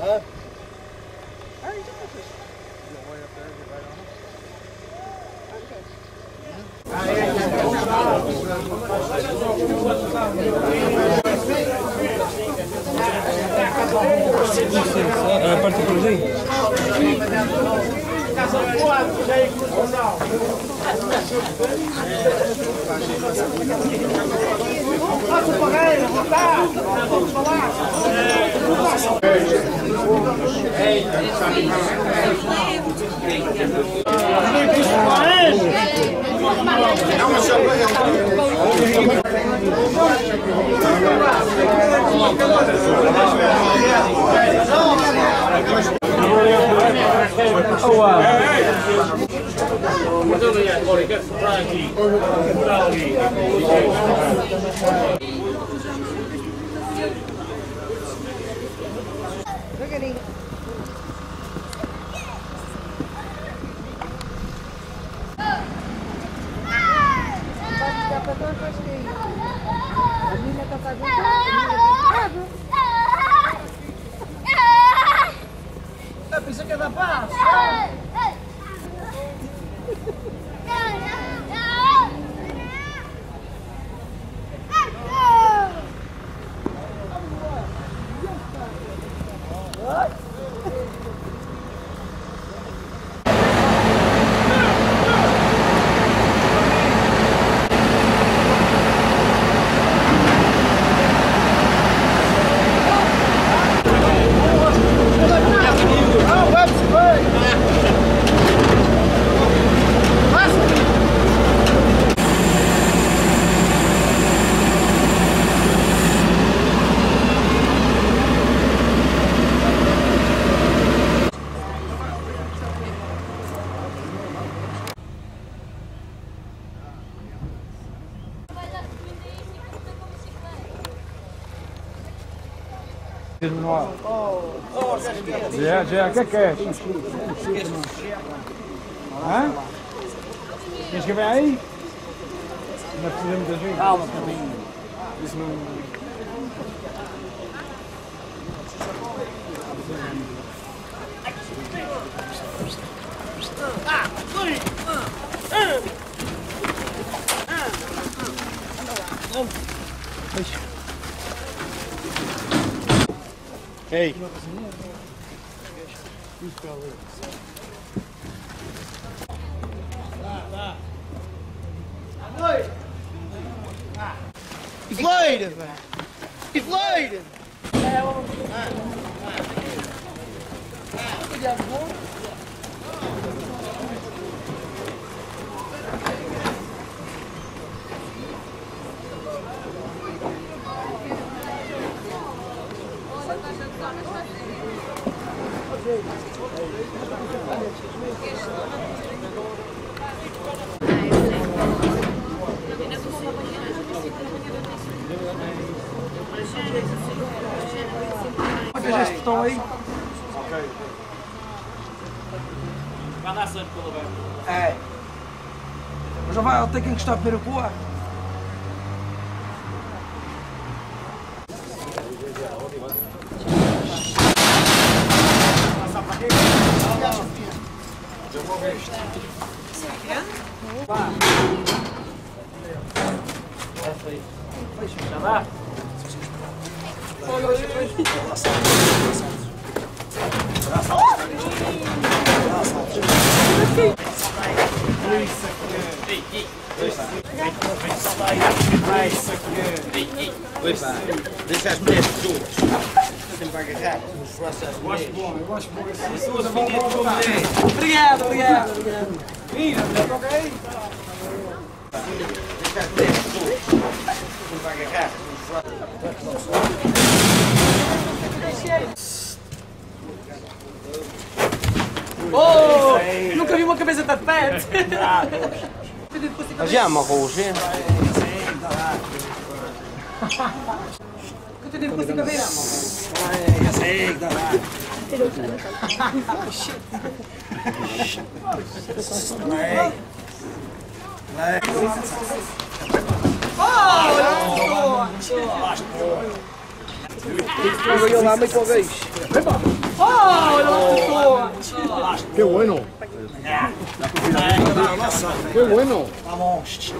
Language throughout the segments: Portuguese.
Hã? A parte por ali? Devagarinho. Vai ficar para trás, vais cair. A menina está a ver. A pizza que dá paz! Já, o que é que é? Hã? Queres que vem aí? Não precisa muita gente. Calma, caminho. Isso não... Ei! Inflated, velho! Inflated! Quantas vezes estão aí? Ok. Vai dar sempre pelo bem. É. Mas já vai, ele tem que encostar primeiro com o ar. Já dá? Deixa as mulheres pessoas. Sempre vai agarrar. Eu acho bom. Pessoas fininhas como mulheres. Obrigado. Mira, toca aí. Deixa as mulheres pessoas. Sempre vai agarrar. Oh! Nunca vi uma cabeça tão perto! Já amarrou, já? Continua com essa cabeça! Já sei, dá lá. Oh! Ganhou lá meio para o beijo. ¡Qué bueno! ¡Qué bueno! Vamos.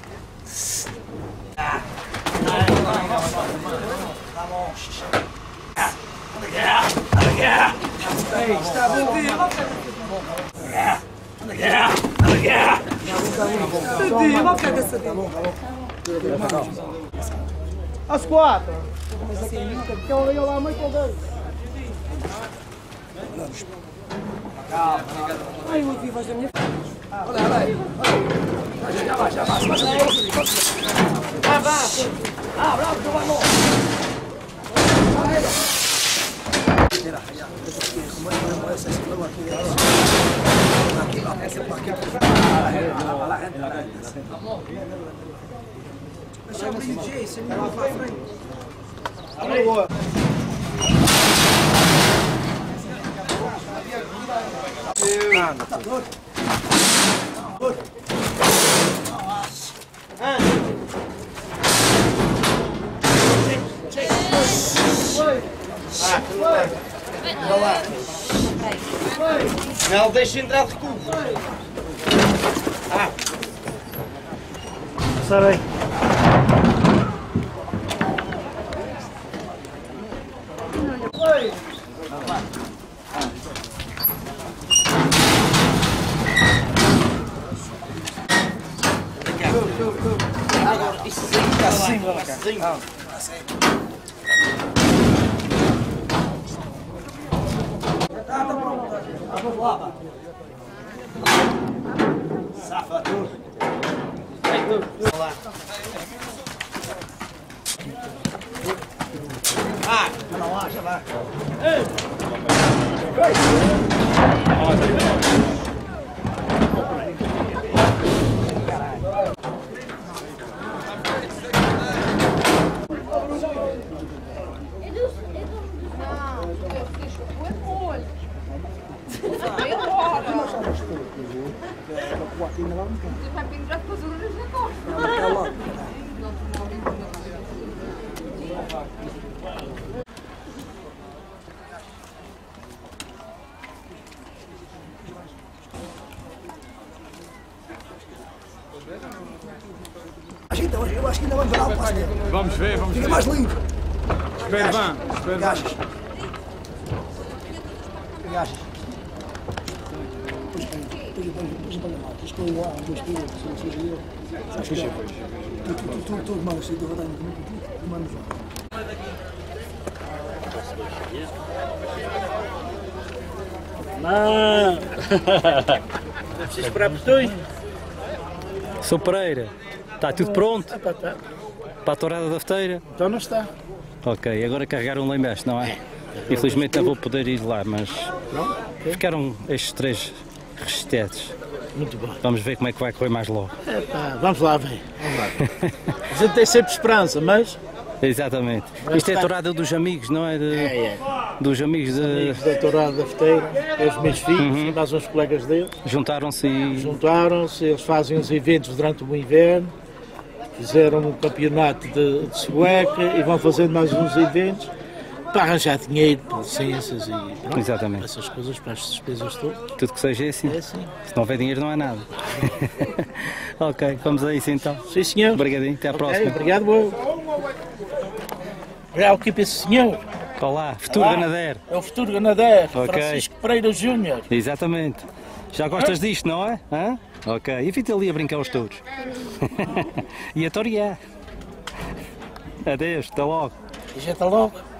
Às 4! Porque eu ia lá muito com Deus. Ai, eu vi, vais da minha Olha aí. Já vai. Ah, bravo, que vai morrer. Deixa eu abrir o Jay, você me vai pra frente. Tá doido? Não deixa entrar de cubo. Sarei. Agora, isso está assim, cá. Vamos lá, pá. Safa tudo. Lá. Não lá, já vai. Vai pendurar com as orelhas na costa. Eu acho que ainda vamos dar o passo dele. Vamos ver. Fica mais limpo. Espero bem. Gachas. Gachas. Estou igual, dois quilos, se seja eu. Sabes que tu mandas, eu vou dar tu mandas lá. Não! É preciso esperar por tu? Sou Pereira. Está tudo pronto? Tá. Para a tourada da feteira? Então não está. Ok, agora carregaram lá embaixo, não é? Infelizmente não vou poder ir lá, mas ficaram estes 3 restantes. Muito bom. Vamos ver como é que vai correr mais logo. Vamos lá ver. A gente tem sempre esperança, mas... Exatamente. Isto é a tourada dos amigos, não é? Dos amigos de... Da tourada da feteira, os meus filhos e mais uns colegas deles. Juntaram-se e... Juntaram-se, eles fazem os eventos durante o inverno, fizeram um campeonato de sueca e vão fazendo mais uns eventos para arranjar dinheiro, para licenças e pronto, Exatamente. essas coisas, para as despesas todas. Tudo que seja assim. É assim. Se não houver dinheiro não há nada. Ok, vamos a isso então. Sim, senhor. Obrigadinho, até à Ok, próxima. obrigado, eu. Já o que é esse senhor? Olá, futuro ganadeiro. É o futuro ganadeiro, Ok. Francisco Pereira Júnior. Exatamente. Já gostas disto, não é? Hã? Ok, e fica ali a brincar aos touros. E a torear. Adeus, até logo. E já está logo.